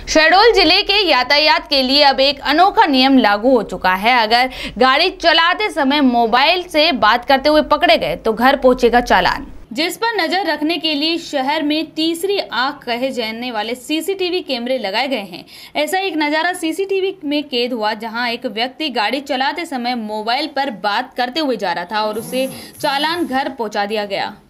शहडोल जिले के यातायात के लिए अब एक अनोखा नियम लागू हो चुका है। अगर गाड़ी चलाते समय मोबाइल से बात करते हुए पकड़े गए तो घर पहुंचेगा चालान, जिस पर नजर रखने के लिए शहर में तीसरी आंख कहे जाने वाले सीसीटीवी कैमरे लगाए गए हैं। ऐसा एक नजारा सीसीटीवी में कैद हुआ, जहां एक व्यक्ति गाड़ी चलाते समय मोबाइल पर बात करते हुए जा रहा था और उसे चालान घर पहुंचा दिया गया।